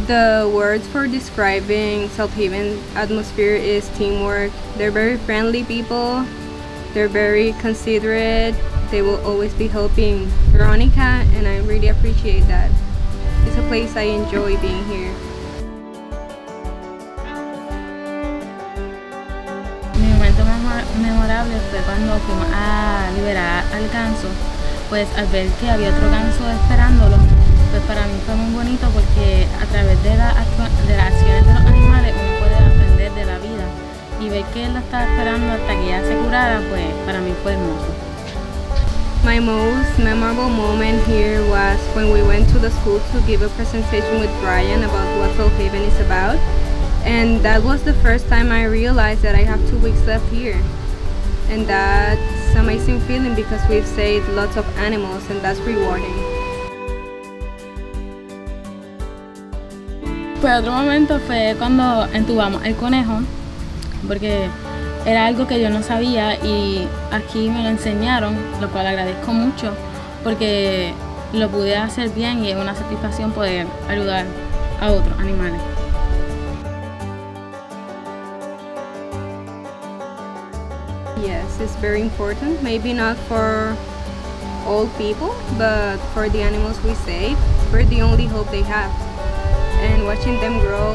The words for describing South Haven atmosphere is teamwork. They're very friendly people. They're very considerate. They will always be helping Veronica, and I really appreciate that. It's a place I enjoy being here. Mi momento más memorable fue cuando fuimos a liberar al ganso. Pues al ver que había otro ganso esperándolo, pues para mí fue muy bonito porque a través de las acciones de los animales uno puede aprender de la vida, y ver que él lo estaba esperando hasta que ya se curara, pues para mí fue hermoso. My most memorable moment here was when we went to the school to give a presentation with Brian about what South Haven is about, and that was the first time I realized that I have 2 weeks left here, and that's an amazing feeling because we've saved lots of animals, and that's rewarding. Pues otro momento fue cuando entubamos el conejo, porque era algo que yo no sabía y aquí me lo enseñaron, lo cual agradezco mucho porque lo pude hacer bien y es una satisfacción poder ayudar a otros animales. Yes, it's very important, maybe not for all people, but for the animals we save, we're the only hope they have. And watching them grow